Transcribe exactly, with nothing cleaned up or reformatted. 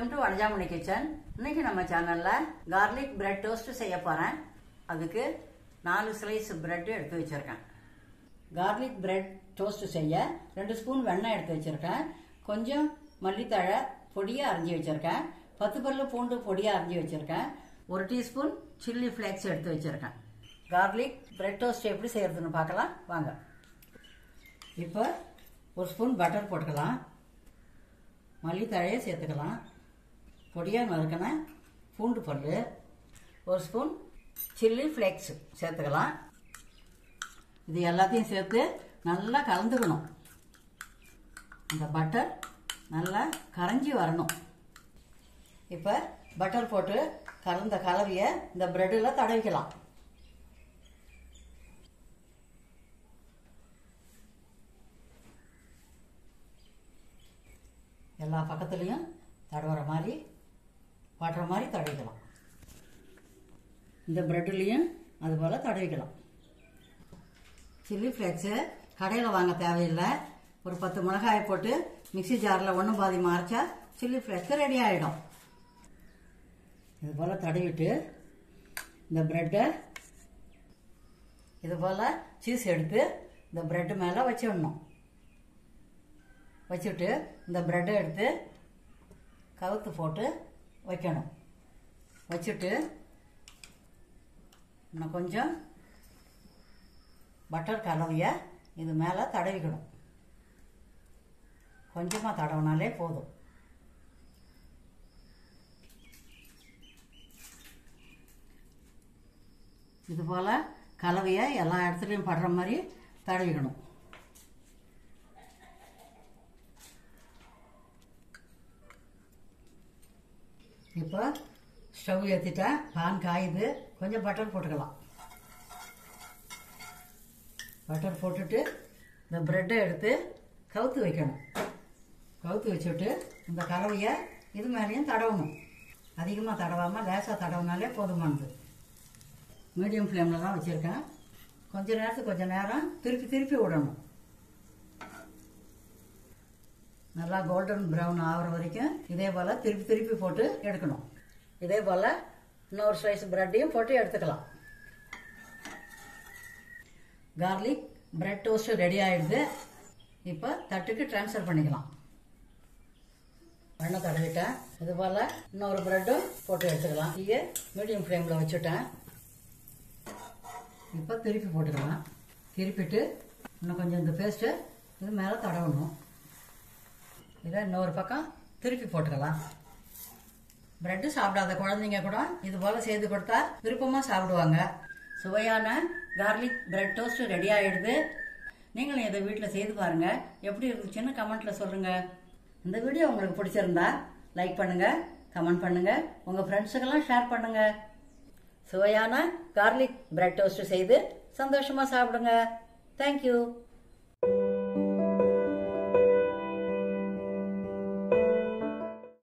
Welcome to Vanajamani kitchen. இன்னைக்கு நம்ம சேனல்ல கார்லிக் பிரெட் டோஸ்ட் செய்ய போறேன். அதுக்கு நாலு ஸ்லைஸ் பிரெட் எடுத்து வச்சிருக்கேன். கார்லிக் பிரெட் டோஸ்ட் செய்ய ரெண்டு ஸ்பூன் வெண்ணெய் எடுத்து வச்சிருக்கேன். கொஞ்சம் மல்லித்தழை பொடியா அரைஞ்சி வச்சிருக்கேன். பத்து பல்லு பூண்டு பொடியா அரைஞ்சி வச்சிருக்கேன். ஒரு டீஸ்பூன் சில்லி ஃபிளேக்ஸ் எடுத்து வச்சிருக்கேன். கார்லிக் பிரெட் டோஸ்ட் எப்படி செய்யறதுன்னு பார்க்கலாம் வாங்க. இப்போ ஒரு ஸ்பூன் பட்டர் போட்டுக்கலாம். மல்லித்தழையை சேர்த்துக்கலாம். பொடியாக நறுக்கின பூண்டு பல், ஒரு ஸ்பூன் சில்லி ஃப்ளேக்ஸ் சேர்த்துக்கலாம். இது எல்லாத்தையும் சேர்த்து நல்லா கலந்துக்கணும். இந்த பட்டர் நல்லா கரைஞ்சி வரணும். இப்போ பட்டர் போட்டு கலந்த கலவையை இந்த பிரெட்டில் தடவிக்கலாம். எல்லா பக்கத்துலேயும் தடவுற மாதிரி படுற மாதிரி தடவிக்கலாம். இந்த பிரெட்லேயும் அதுபோல் தடவிக்கலாம். சில்லி ஃப்ளேக்ஸு கடையில் வாங்க தேவையில்லை. ஒரு பத்து மிளகாயை போட்டு மிக்சி ஜாரில் ஒன்று பாதி மறைச்சா சில்லி ஃப்ளேக்ஸு ரெடி ஆகிடும். இது போல் தடவிட்டு இந்த பிரெட்டை இது போல் சீஸ் எடுத்து இந்த பிரெட்டு மேலே வச்சிடணும். வச்சுட்டு இந்த பிரெட்டை எடுத்து கவுத்து போட்டு வைக்கணும். வச்சுட்டு இன்னும் கொஞ்சம் பட்டர் கலவையை இது மேலே தடவிக்கணும். கொஞ்சமாக தடவினாலே போதும். இது போல் கலவையை எல்லா இடத்துலையும் படுற மாதிரி தடவிக்கணும். இப்போ ஸ்டவ் ஏற்றிட்டா பான் காயுது. கொஞ்சம் பட்டர் போட்டுக்கலாம். பட்டர் போட்டுட்டு இந்த பிரெட்டை எடுத்து கவுத்து வைக்கணும். கவுத்து வச்சுட்டு இந்த கலவையை இது மேலேயும் தடவணும். அதிகமாக தடவாமல் லேசாக தடவினாலே போதுமானது. மீடியம் ஃப்ளேமில் தான் வச்சுருக்கேன். கொஞ்ச நேரத்துக்கு கொஞ்சம் நேரம் திருப்பி திருப்பி விடணும். நல்லா கோல்டன் ப்ரௌன் ஆகிற வரைக்கும் இதே போல் திருப்பி திருப்பி போட்டு எடுக்கணும். இதே போல் இன்னொரு ஸ்லைஸ் பிரெட்டையும் போட்டு எடுத்துக்கலாம். கார்லிக் பிரெட் டோஸ்ட் ரெடி ஆகிடுது. இப்போ தட்டுக்கு ட்ரான்ஸ்ஃபர் பண்ணிக்கலாம். எண்ணெய் தடவிட்டேன். இது போல் இன்னொரு பிரெட்டும் போட்டு எடுத்துக்கலாம். இங்கே மீடியம் ஃப்ளேமில் வச்சுட்டேன். இப்போ திருப்பி போட்டுக்கலாம். திருப்பிட்டு இன்னும் கொஞ்சம் இந்த பேஸ்ட்டு இது மேலே தடவணும். இதை இன்னொரு பக்கம் திருப்பி போட்டுக்கலாம். பிரெட்டு சாப்பிடாத குழந்தைங்க கூட இது போல் செய்து கொடுத்தா விருப்பமாக சாப்பிடுவாங்க. சுவையான கார்லிக் பிரெட் டோஸ்ட் ரெடி ஆகிடுது. நீங்களும் இதை வீட்டில் செய்து பாருங்கள். எப்படி இருந்துச்சுன்னு கமெண்ட்டில் சொல்லுங்கள். இந்த வீடியோ உங்களுக்கு பிடிச்சிருந்தா லைக் பண்ணுங்கள், கமெண்ட் பண்ணுங்கள், உங்கள் ஃப்ரெண்ட்ஸுக்கெல்லாம் ஷேர் பண்ணுங்கள். சுவையான கார்லிக் பிரெட் டோஸ்ட் செய்து சந்தோஷமாக சாப்பிடுங்க. தேங்க்யூ.